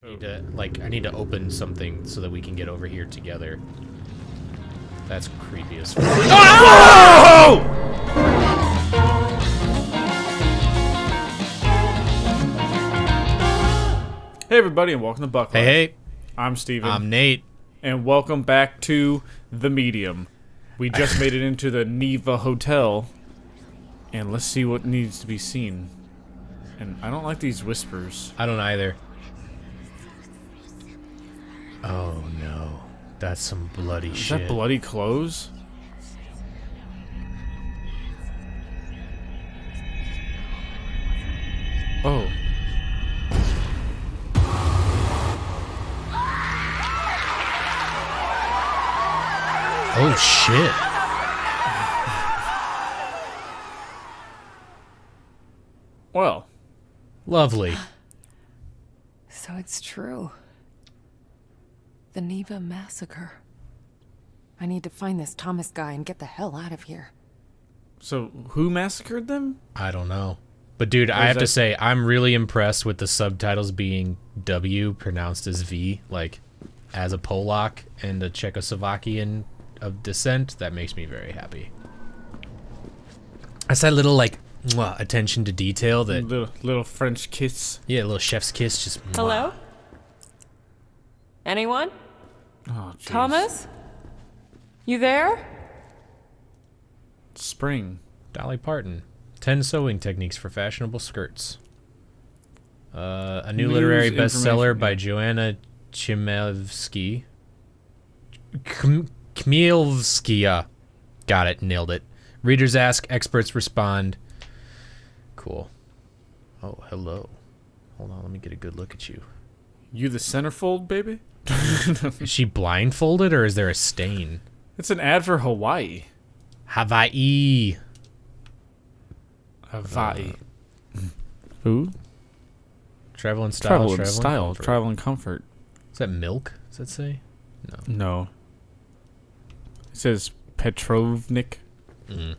I need to open something so that we can get over here together. That's creepy as fuck. Oh! Hey everybody, and welcome to Buck Life. Hey. I'm Steven. I'm Nate. And welcome back to The Medium. We just made it into the Neva Hotel. And let's see what needs to be seen. And I don't like these whispers. I don't either. Oh no. That's some bloody shit. Is that bloody clothes? Oh. Oh shit. Well. Lovely. So it's true. The Neva massacre. I need to find this Thomas guy and get the hell out of here. So, who massacred them? I don't know. But dude, I have to say, I'm really impressed with the subtitles being W pronounced as V. Like, as a Polak and a Czechoslovakian of descent, that makes me very happy. That's that little, like, mwah, attention to detail that... Little French kiss. Yeah, a little chef's kiss, just mwah. Hello? Anyone? Oh, geez. Thomas? You there? Spring. Dolly Parton. 10 sewing techniques for fashionable skirts. A new literary bestseller by Joanna Chmielewska. Chmielewska. Got it. Nailed it. Readers ask, experts respond. Cool. Oh, hello. Hold on, let me get a good look at you. You the centerfold, baby? Is she blindfolded or is there a stain? It's an ad for Hawaii. Hawaii. Hawaii. Who? Travel in style. Travel in style. Comfort. Travel in comfort. Is that milk? Does that say? No. No. It says Petrovnik. Mm.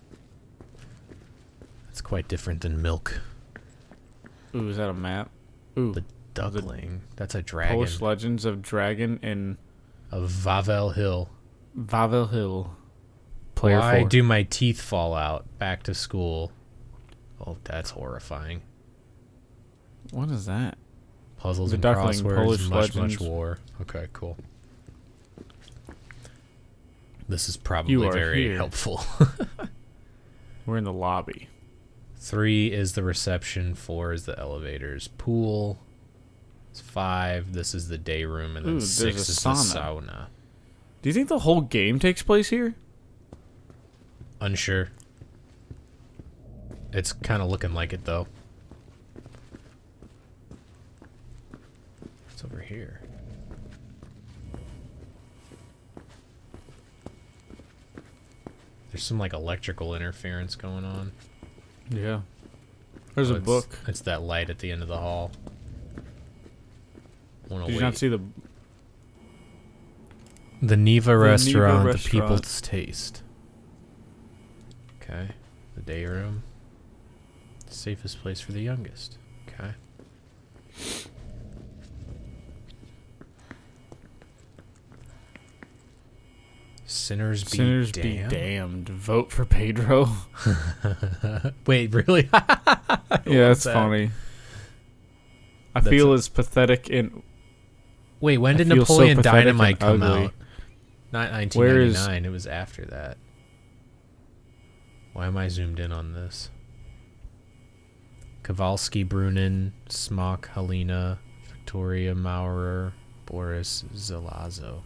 That's quite different than milk. Ooh, is that a map? Ooh. The duckling. That's a dragon. Polish Legends of Dragon in Of Wawel Hill. Wawel Hill. Player Why 4. do my teeth fall out? Back to school. Oh, that's horrifying. What is that? Puzzles The and duckling, crosswords, Polish much Legends. war. Okay, cool. This is You probably are very here. helpful. We're in the lobby. 3 is the reception, 4 is the elevators. Pool. It's 5. This is the day room, and then Ooh, 6 there's a is sauna. the sauna. Do you think the whole game takes place here? Unsure. It's kind of looking like it, though. What's over here? There's some, like, electrical interference going on. Yeah. There's Oh, a book. It's that light at the end of the hall. Did you not see the... The Neva restaurant, the restaurant. people's taste. Okay. The day room. Safest place for the youngest. Okay. Sinners Be damned. Vote for Pedro. Wait, really? Yeah, that's funny. I feel as pathetic and... Wait, when did I feel so Napoleon pathetic Dynamite and come ugly. out? Not 1999. It was after that. Why am I zoomed in on this? Kowalski, Brunin, Smock, Helena, Victoria Maurer, Boris Zelazo.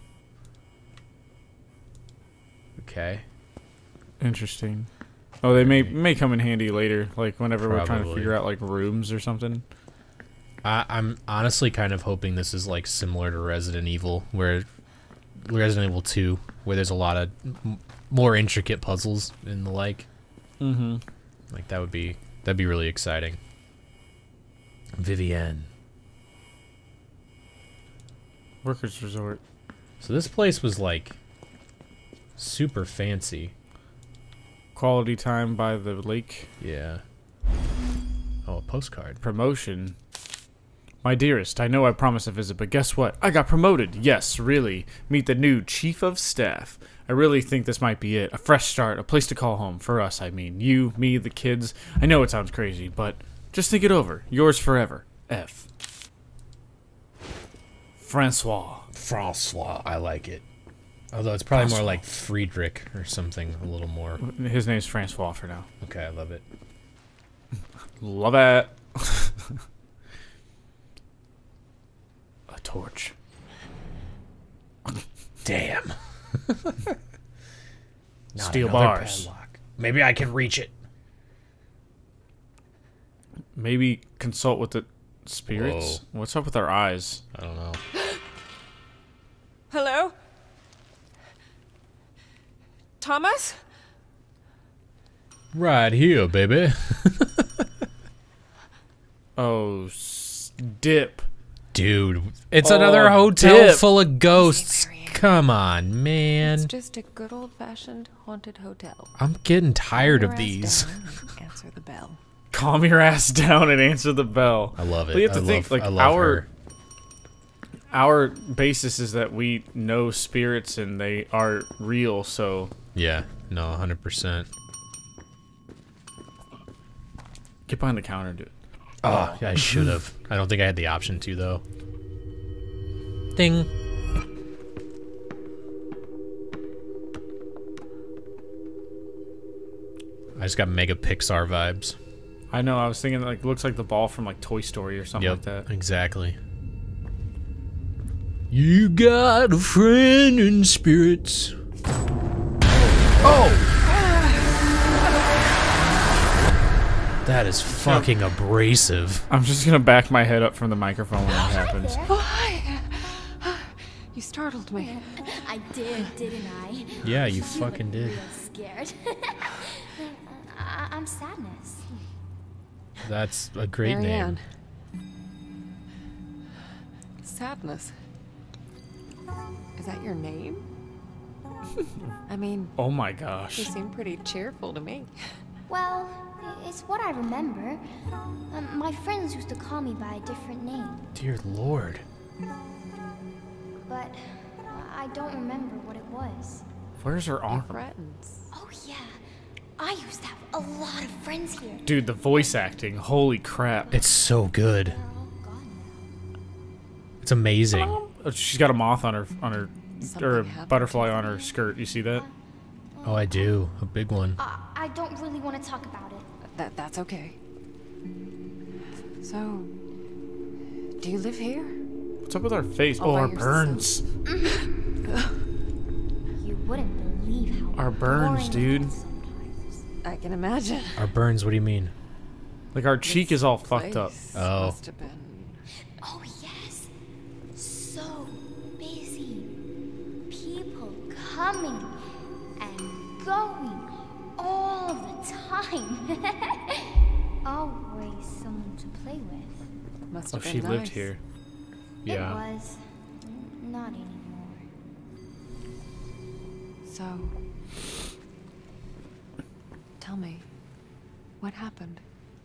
Okay. Interesting. Oh, they may come in handy later, like whenever we're trying to Probably. figure out like rooms or something. I'm honestly kind of hoping this is like similar to Resident Evil, where Resident Evil 2, where there's a lot of more intricate puzzles and the like. Mm-hmm. Like that'd be really exciting. Vivienne. Workers Resort. So this place was like super fancy. Quality time by the lake. Yeah. Oh, a postcard. Promotion. My dearest, I know I promised a visit, but guess what? I got promoted. Yes, really. Meet the new Chief of Staff. I really think this might be it. A fresh start, a place to call home. For us, I mean. You, me, the kids. I know it sounds crazy, but just think it over. Yours forever. F. Francois. Francois, I like it. Although it's probably more like Friedrich or something, a little more. His name's Francois for now. Okay, I love it. Love it. A torch. Damn. Steel Another bars. padlock. Maybe I can reach it. Maybe consult with the spirits? Whoa. What's up with our eyes? I don't know. Hello? Thomas? Right here, baby. Oh, dip. Dude, it's another hotel dip. full of ghosts. Marianne. Come on, man. It's just a good old-fashioned haunted hotel. I'm getting tired Your of ass these. down and answer the bell. Calm your ass down and answer the bell. I love it. But you have to I think, love, like, I love her. our basis is that we know spirits and they are real, so... Yeah, no, 100%. Get behind the counter, dude. Oh, yeah, I should have. I don't think I had the option to, though. Ding. I just got mega Pixar vibes. I know, I was thinking, like, looks like the ball from, like, Toy Story or something like that. Exactly. You got a friend in spirits. Oh! That is fucking abrasive. I'm just gonna back my head up from the microphone when that happens. Why? You startled me. I did, didn't I? Yeah, you fucking did. Real scared. I'm Sadness. That's a great Marianne. name. Sadness. Is that your name? I mean, Oh my you gosh. seem pretty cheerful to me. Well, it's what I remember. My friends used to call me by a different name, Dear Lord. but I don't remember what it was. Where's her arm? Friends. Oh yeah, I used to have a lot of friends here. Dude, the voice acting. Holy crap. It's so good. They're all gone now. It's amazing. Oh, she's got a moth on her or a Something happened butterfly to on her skirt. You see that? Oh, I do. A big one. I don't really want to talk about it. That's okay. So, do you live here? What's up with our face? All Oh, by our yourself? burns. You wouldn't believe how Our burns, boring dude. it is sometimes. I can imagine. Our burns, what do you mean? Like our cheek is all fucked up. Place Oh. Must have been. Oh yes, so busy. People coming and going all the time. Always someone to play with. Must Oh, have been she lived nice. here. It Yeah. was. Not anymore. So, tell me, what happened?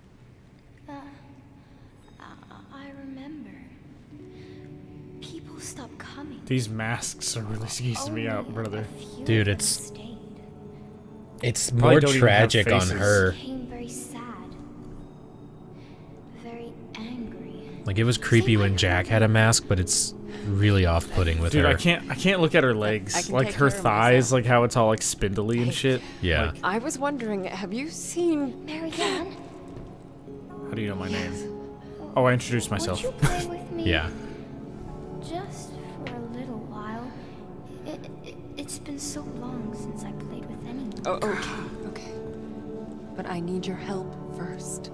I remember. People stopped coming. These masks are really squeezing me out, Only brother. a few of Dude, them it's- stayed. It's Probably more don't even have tragic on faces. her. Became very sad. Very angry. Like, it was creepy when Jack had a mask, but it's really off-putting with Dude, her. I can't look at her I legs. can Like take her care of thighs, myself. like how it's all like spindly and Hey. shit. Yeah. Like, I was wondering, have you seen... Marianne, how do you know my name? Oh, I introduced myself. would you play with me? Yeah. Just for a little while. It's been so long since I played with anyone. Oh, okay. But I need your help first.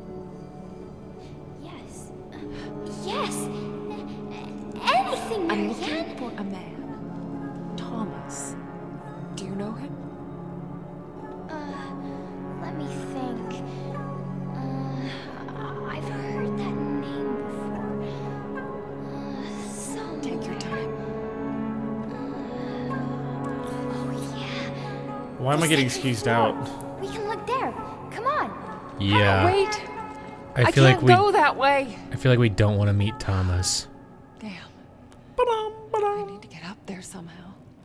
Yes. Yes! Anything, I'm looking Marianne! for a man. Thomas. Do you know him? Let me think. I've heard that name before. Somewhere. Take your time. Oh, yeah. Why am I getting squeezed out? We can look there. Come on. Yeah. Wait! I feel like can't go that way. I feel like we don't want to meet Thomas. Damn. I need to get up there somehow.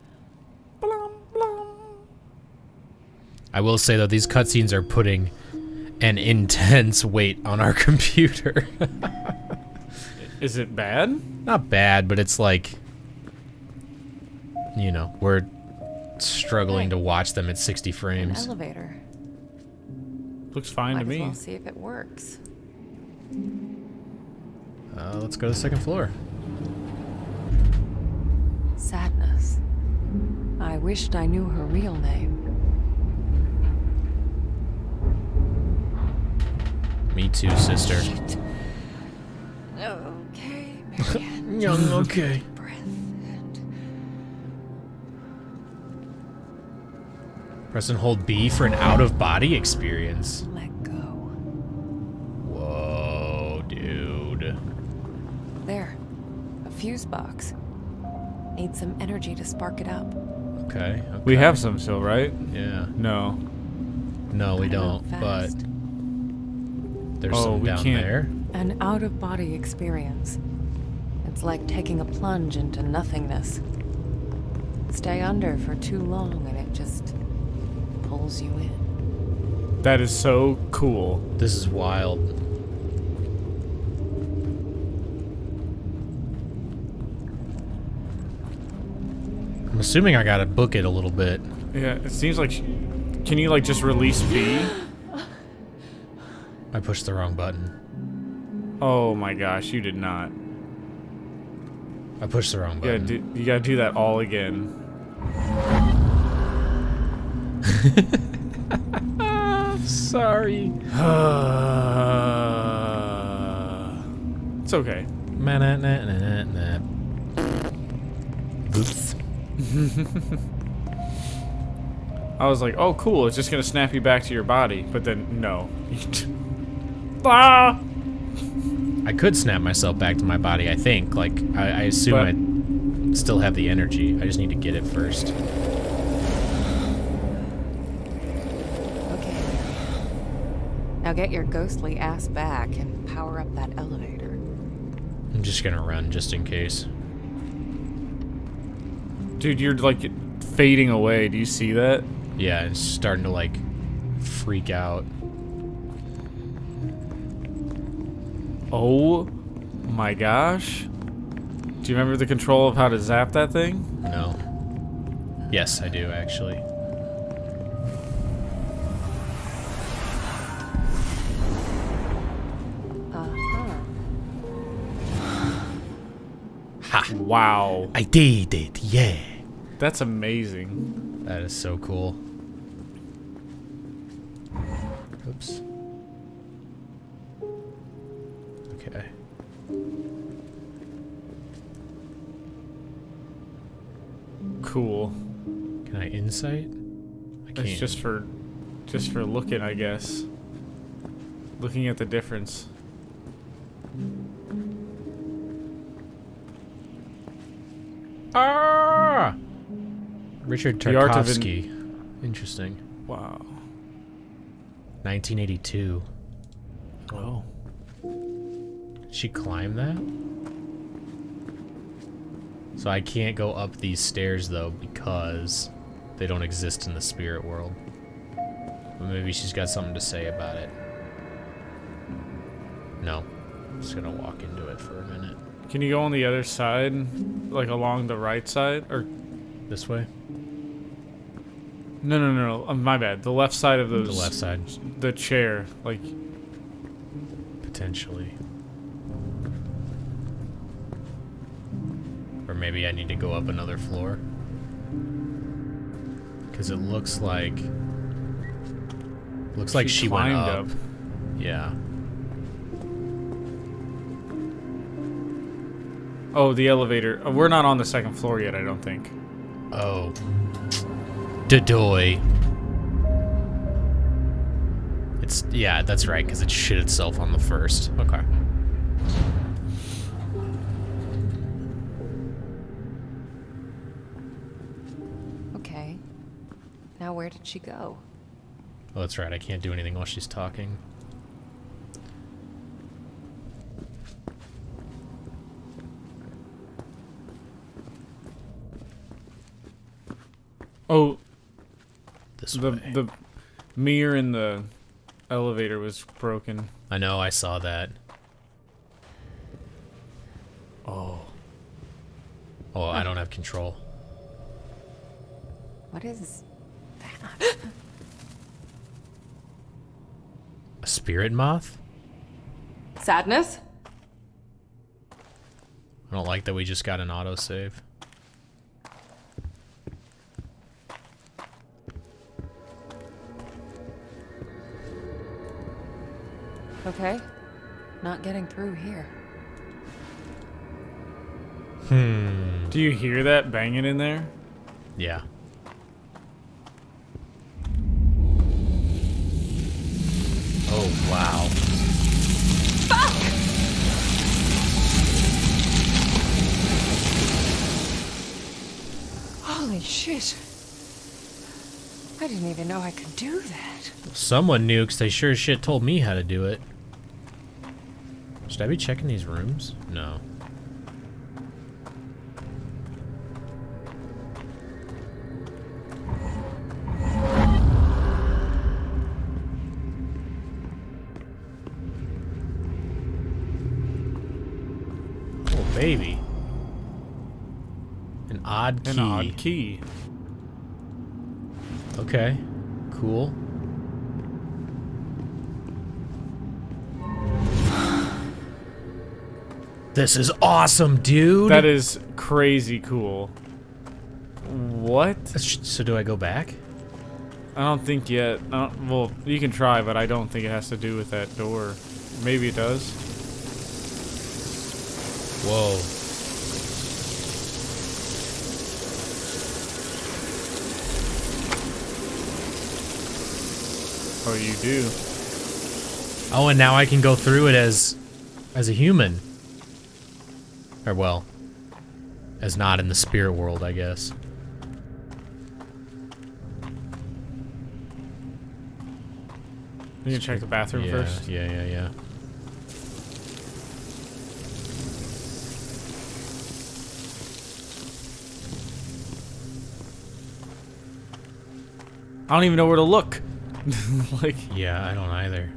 I will say though, these cutscenes are putting an intense weight on our computer. Is it bad? Not bad, but it's like, you know, we're struggling to watch them at 60 An frames. elevator. Looks fine Might to as me. well see if it works. Let's go to the second floor. Sadness. I wished I knew her real name. Me too, sister. Shit. Okay, Marianne. Okay. Breath and Press and hold B for an out-of-body experience. let go. Whoa, dude. There. A fuse box. Need some energy to spark it up. Okay. We have some still, right? Yeah. No. No, we Gotta don't. move But fast. there's Oh, some we down can't. there. An out-of-body experience. It's like taking a plunge into nothingness. Stay under for too long and it just pulls you in. That is so cool. This is wild. I'm assuming I gotta book it a little bit. Yeah, it seems like... Can you, like, just release B? I pushed the wrong button. Oh my gosh, you did not. I pushed the wrong Yeah, button. you gotta do that all again. Sorry. It's okay. Oops. I was like, oh cool, it's just gonna snap you back to your body, but then no. Ah! I could snap myself back to my body, I think. Like, I assume I still have the energy. I just need to get it first. Okay. Now get your ghostly ass back and power up that elevator. I'm just gonna run just in case. Dude, you're like fading away. Do you see that? Yeah, it's starting to like freak out. Oh my gosh. Do you remember the control of how to zap that thing? No. Yes, I do actually. Ha! Wow. I did it, yeah. That's amazing. That is so cool. Oops. Okay. Cool. Can I insight? I can't. It's just for looking, I guess. Looking at the difference. Ah! Richard The art of Tarkovsky. Interesting. Wow. 1982. Oh. Did she climb that? So I can't go up these stairs though because they don't exist in the spirit world. But maybe she's got something to say about it. No. I'm just gonna walk into it for a minute. Can you go on the other side? Like along the right side? Or This way? no. My bad. The left side of those. The left side. The chair. Like, Potentially. Or maybe I need to go up another floor. Because it looks like... Looks like she went climbed up. Yeah. oh, the elevator. We're not on the second floor yet, I don't think. Oh. Dadoy. It's... Yeah, that's right, because it shit itself on the first. Okay. Okay. Now where did she go? Oh, that's right, I can't do anything while she's talking. Oh, This the way. the mirror in the elevator was broken. I know, I saw that. Oh. Oh, I don't have control. What is that? A spirit moth? Sadness? I don't like that we just got an autosave. Okay. Not getting through here. Do you hear that banging in there? Yeah. Oh, wow. Holy shit. I didn't even know I could do that. Someone knew, 'cause they sure as shit told me how to do it. Should I be checking these rooms? No. Oh, baby. An odd key. An odd key. Okay. Cool. This is awesome, dude. That is crazy cool. What? So do I go back? I don't think yet. Well, you can try, but I don't think it has to do with that door. Maybe it does. Whoa. Oh, you do. Oh, and now I can go through it as a human. Or well, as not in the spirit world, I guess. You can check the bathroom Yeah, first. yeah. I don't even know where to look. Like, Yeah, I don't either.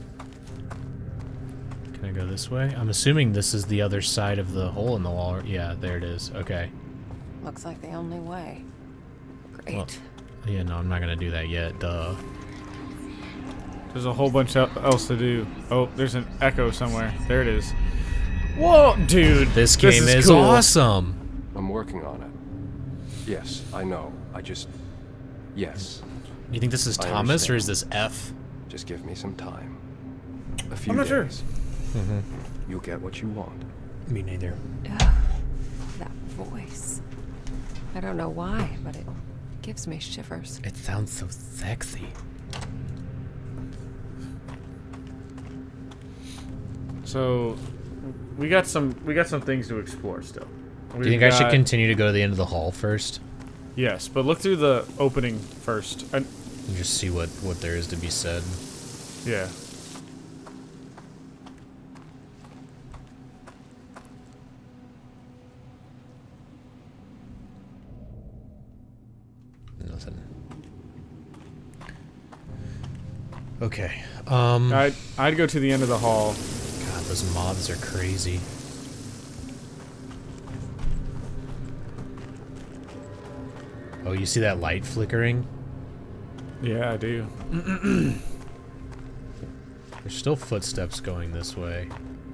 Can I go this way? I'm assuming this is the other side of the hole in the wall. Yeah, there it is. Okay. Looks like the only way. Great. Well, yeah, no, I'm not gonna do that yet. Duh. there's a whole bunch else to do. Oh, there's an echo somewhere. There it is. Whoa, dude. This game is cool. awesome. I'm working on it. Yes, I know. Yes. You think this is I Thomas or is understand. this F? Just give me some time. A few I'm not days. sure. You'll get what you want. Me neither. Ugh, that voice. I don't know why, but it gives me shivers. It sounds so sexy. So, we got some things to explore still. Do you think I should continue to go to the end of the hall first? Yes, but look through the opening first. And And just see what there is to be said. yeah. Nothing. Okay. I'd go to the end of the hall. God, those moths are crazy. Oh, you see that light flickering? Yeah, I do. There's still footsteps going this way.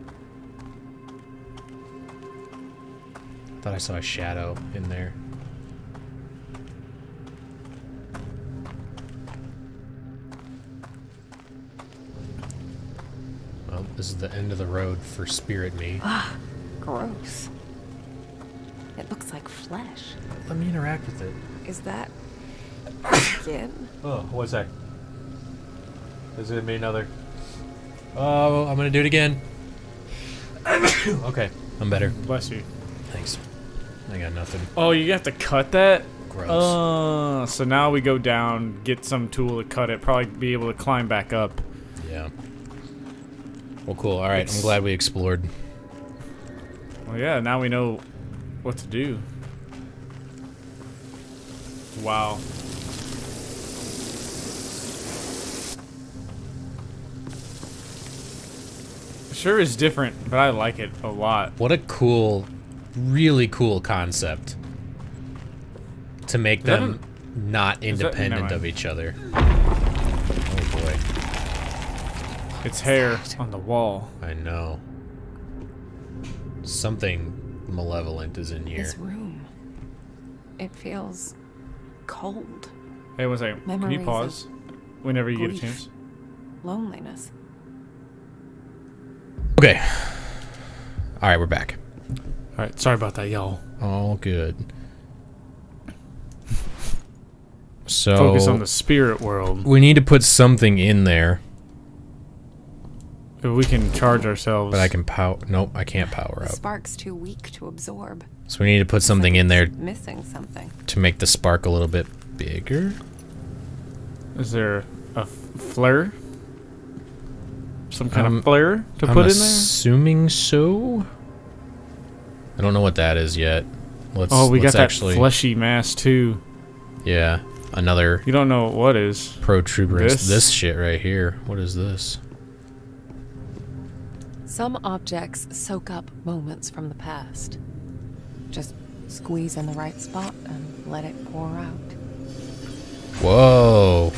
Thought I saw a shadow in there. Well, this is the end of the road for Spirit Me. Gross. It looks like flesh. Let me interact with it. Is that skin? Oh, one sec. Is it me another? Oh, I'm gonna do it again. Okay, I'm better. Bless you. Thanks. I got nothing. Oh, you have to cut that? Gross. So now we go down, get some tool to cut it, probably be able to climb back up. Yeah. Well, cool. All right, I'm It's- glad we explored. Well, yeah, now we know what to do. Wow. Sure is different, but I like it a lot. What a cool, really cool concept. To make them not independent of each other. Oh boy. It's hair on the wall. I know. Something malevolent is in here. This room. It feels cold. Hey, one second. Can you Memories pause whenever you get a grief. chance? Loneliness. Okay. Alright, we're back. Alright, sorry about that, y'all. All good. So Focus on the spirit world. we need to put something in there. If we can charge ourselves. But I can power. Nope, I can't power The up. spark's too weak to absorb. So we need to put something in there Missing something. to make the spark a little bit bigger. Is there a flare? Some kind I'm- of flare to I'm put in there? assuming so. I don't know what that is yet. Let's. Oh, we got let's that actually, fleshy mass too. Yeah, another You don't know what is. protuberance. This? This shit right here. What is this? Some objects soak up moments from the past. Just squeeze in the right spot and let it pour out. Whoa.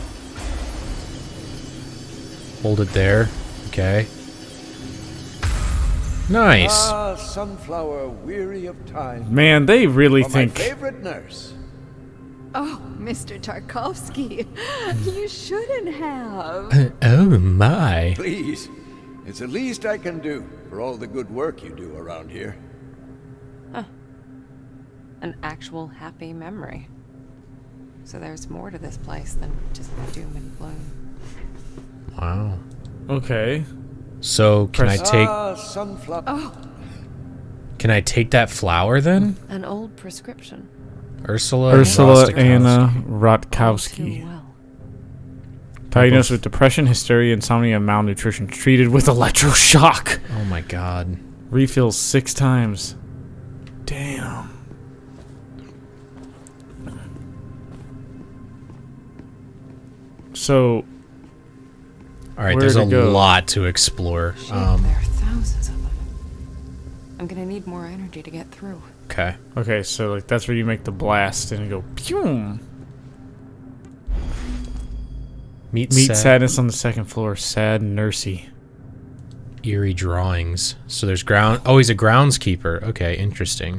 Hold it there. Okay. Nice. Ah, sunflower, weary of time. Man, they really For my think. favorite nurse. Oh, Mr. Tarkovsky, you shouldn't have. Oh my. Please, it's the least I can do for all the good work you do around here. An actual happy memory. So there's more to this place than just doom and gloom. Wow. Okay. So can I take Ah, sunflower. can I take that flower then? An old prescription. Ursula Ursula Rostikowski. Anna All too Rotkowski. well. Diagnosed with depression, hysteria, insomnia, and malnutrition. Treated with electroshock. Oh my god. Refills 6 times. Damn. So, Alright, Where there's to a go? lot to explore. Shit, there are thousands of them. I'm gonna need more energy to get through. Okay. okay, so like that's where you make the blast and you go pew. Meet Meet sadness on the 2nd floor. Sad nursey. eerie drawings. So there's ground. Oh, he's a groundskeeper. Okay, interesting.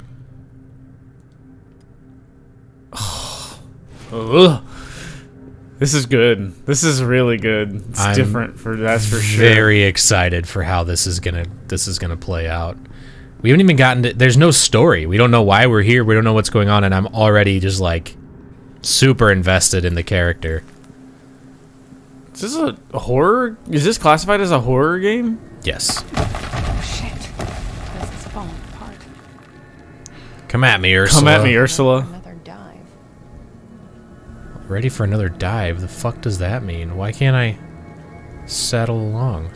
Ugh. This is good. This is really good. It's I'm different for that's for sure. Very excited for how this is gonna play out. We haven't even gotten to. There's no story. We don't know why we're here. We don't know what's going on, and I'm already just like super invested in the character. Is this a horror? Is this classified as a horror game? Yes. Oh shit. This is falling apart. Come at me, Ursula. Come at me, Ursula. Another dive. Ready for another dive. The fuck does that mean? Why can't I sidle along?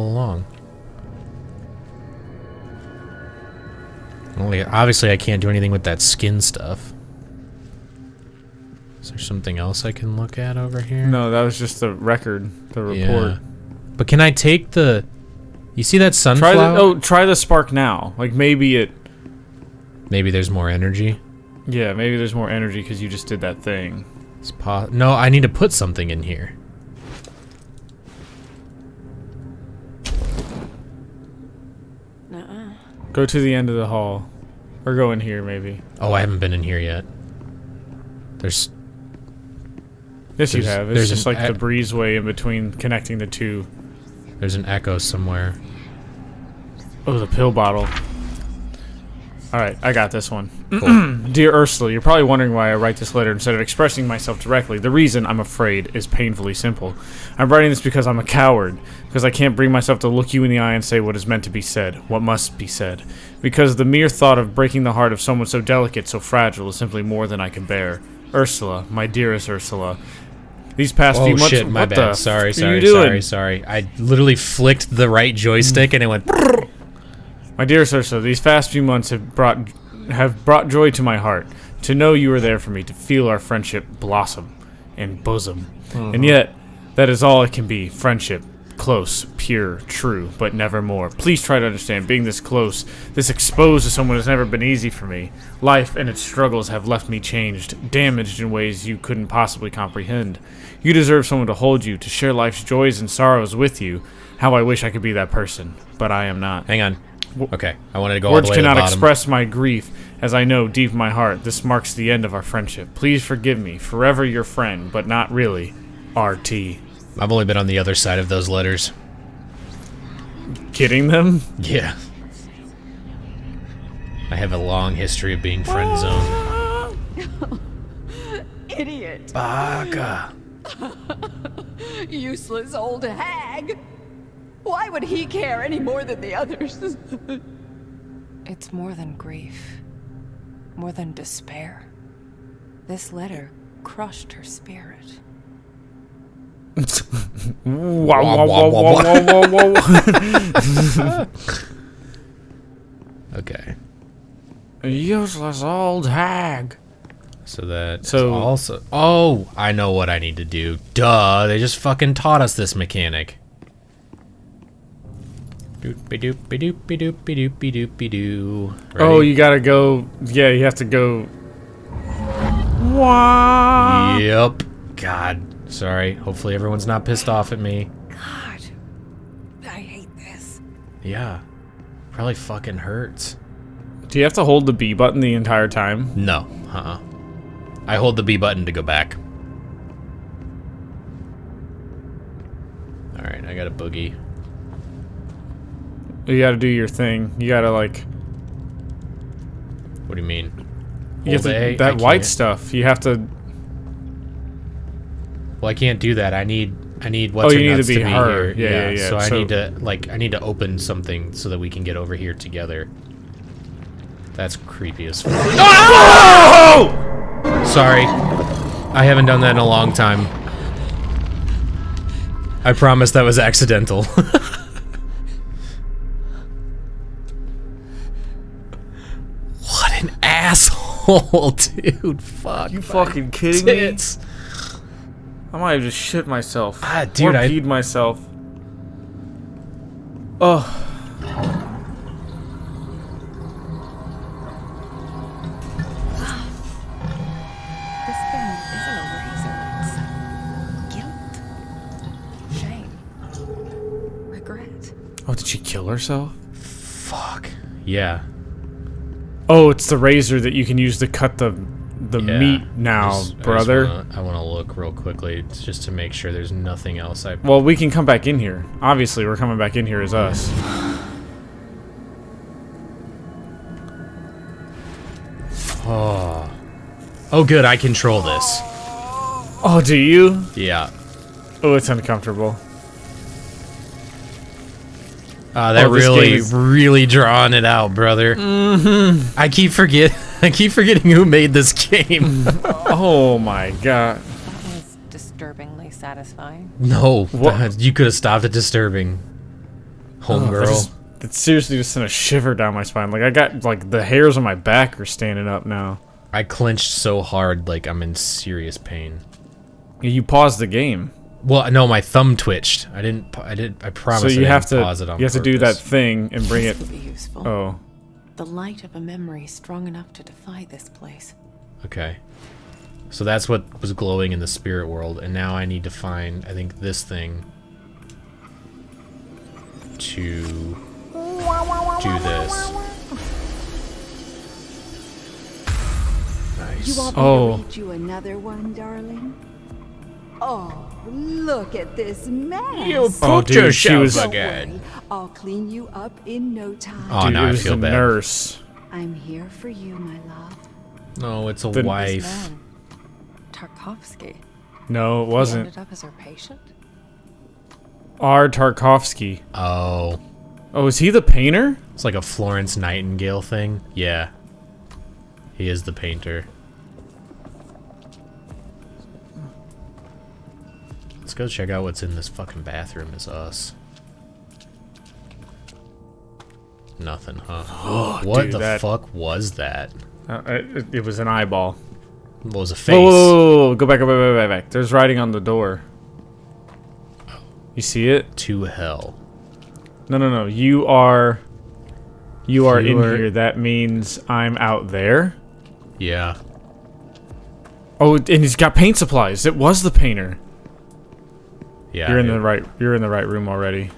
Only obviously I can't do anything with that skin stuff. Is there something else I can look at over here? No, that was just the record, the report. Yeah. But can I take the? You see that sunflower? Try the spark now. Like maybe it. Maybe there's more energy. Yeah, maybe there's more energy because you just did that thing. It's no, I need to put something in here. Nuh-uh. Go to the end of the hall, or go in here maybe. Oh, I haven't been in here yet. There's Yes, you There's- have. It's there's just an like the breezeway in between connecting the two. an echo somewhere. Oh, the pill bottle. Alright, I got this one. Cool. Dear Ursula, you're probably wondering why I write this letter instead of expressing myself directly. The reason, I'm afraid, is painfully simple. I'm writing this because I'm a coward. Because I can't bring myself to look you in the eye and say what is meant to be said. What must be said. Because the mere thought of breaking the heart of someone so delicate, so fragile, is simply more than I can bear. Ursula, my dearest Ursula. These past few Oh months... shit, my what bad. the Sorry, f- are you doing? sorry. I literally flicked the right joystick and it went. My dearest Ursula, these past few months have brought joy to my heart. To know you were there for me, to feel our friendship blossom and bosom. And yet, that is all it can be. Friendship. Close, pure, true, but never more. Please try to understand, being this close, this exposed to someone has never been easy for me. Life and its struggles have left me changed, damaged in ways you couldn't possibly comprehend. You deserve someone to hold you, to share life's joys and sorrows with you. How I wish I could be that person, but I am not. Hang on. Okay, I wanted to go all the Words way to the cannot bottom. express my grief, as I know deep in my heart this marks the end of our friendship. Please forgive me, forever your friend, but not really. RT. I've only been on the other side of those letters. Kidding them? Yeah. I have a long history of being friend zoned. Idiot. Baka. Useless old hag. Why would he care any more than the others? It's more than grief. More than despair. This letter crushed her spirit. Wow, wow, wow, wow, wow, wow. Okay. A useless old hag. So that So- also... Oh, I know what I need to do. Duh, they just fucking taught us this mechanic. Doop-be-doop-be-doop-be-doop-be-doop-be-doop-be-doo. Oh, Ready? you gotta go. Yeah, you have to go. Wow. Yep. God, sorry. Hopefully everyone's not pissed off at me. God, I hate this. Yeah. Probably fucking hurts. Do you have to hold the B button the entire time? No. I hold the B button to go back. Alright, I got a boogie. You gotta do your thing. You gotta like. What do you mean? You have Hold to, A? that I white can't. stuff. You have to. Well, I can't do that. I need what's Oh, her you need nuts to be here. her. Yeah. So I So- need to open something so that we can get over here together. That's creepy as fuck. Oh! Sorry. I haven't done that in a long time. I promise that was accidental. What an asshole, dude. Fuck. You my fucking kidding tits. me? I might have just shit myself. Ah, dude, or I- peed myself. Oh. This thing isn't a razor. It's guilt, shame, regret. Oh, did she kill herself? Fuck. Yeah. Oh, it's the razor that you can use to cut the Yeah. meat now, I just brother. I want to look real quickly just to make sure there's nothing else I... Well, we can come back in here. Obviously, we're coming back in here as us. Oh. Oh, good. I control this. Oh, do you? Yeah. Oh, it's uncomfortable. They're Oh, this really, game is- really drawing it out, brother. Mm-hmm. I keep forgetting who made this game. Oh my god. That was disturbingly satisfying. No, What? you could have stopped it disturbing. Homegirl. It seriously just sent a shiver down my spine. Like, I got, like, the hairs on my back are standing up now. I clenched so hard, like I'm in serious pain. You paused the game. Well, no, my thumb twitched. I promise. So I you didn't have to, pause it on you have to do that purpose. thing and bring it. This would be useful. Oh. The light of a memory strong enough to defy this place. Okay. So that's what was glowing in the spirit world, and now I need to find, I think, this thing to do this. Nice. You want me Oh. to read you another one, darling? Oh, look at this mess. Oh, dude, she was. Don't worry, I'll clean you up in no time. Oh, Dude, now it I was feel the bad. nurse. I'm here for you, my love. No, it's a The- This wife. man, Tarkovsky, No, it he wasn't. ended up as her patient. R. Tarkovsky. Oh. Oh, is he the painter? It's like a Florence Nightingale thing. Yeah. He is the painter. Let's go check out what's in this fucking bathroom as us. Nothing, huh? What dude, the that- fuck was that? It was an eyeball. What was a face? Whoa, go back. There's writing on the door. You see it? To hell. No. You are in here. That means I'm out there. Yeah. Oh, and he's got paint supplies. It was the painter. Yeah. You're in the right room already.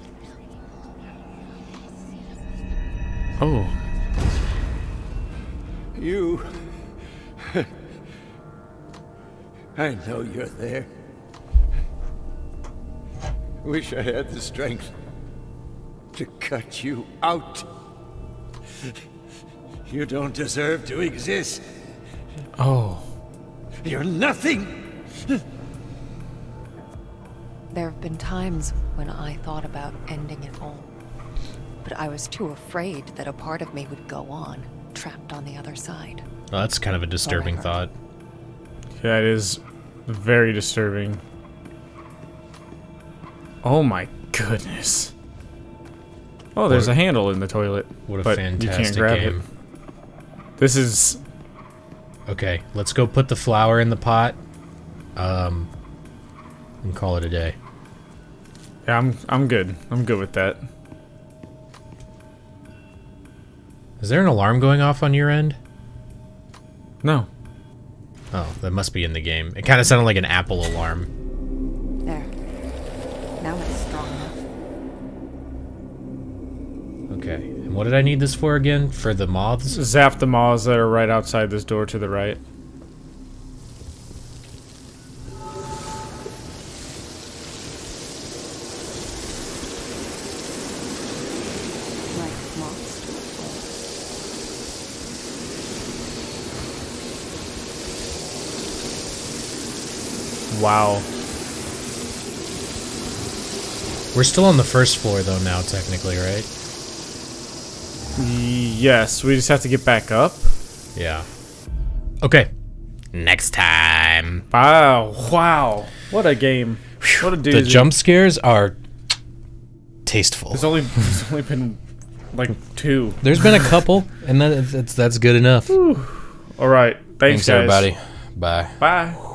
Oh. You... I know you're there. Wish I had the strength to cut you out. You don't deserve to exist. Oh. You're nothing! There have been times when I thought about ending it all. But I was too afraid that a part of me would go on, trapped on the other side. Well, that's kind of a disturbing thought. Yeah, it is very disturbing. Oh my goodness. Oh, there's a handle in the toilet. What a but fantastic you can't grab game. It. This is... Okay, let's go put the flour in the pot. And call it a day. Yeah, I'm good. I'm good with that. Is there an alarm going off on your end? No. Oh, that must be in the game. It kind of sounded like an Apple alarm. There. Now it's strong enough. Okay, and what did I need this for again? For the moths? Zap the moths that are right outside this door to the right. Like moths to a flame. Wow. We're still on the first floor though now, technically, right? Yes, we just have to get back up. Yeah. Okay. Next time. Wow. What a game. What a doozy. The jump scares are tasteful. There's only been like 2. There's been a couple, and that's good enough. All right. Thanks, guys. everybody. Bye. Bye.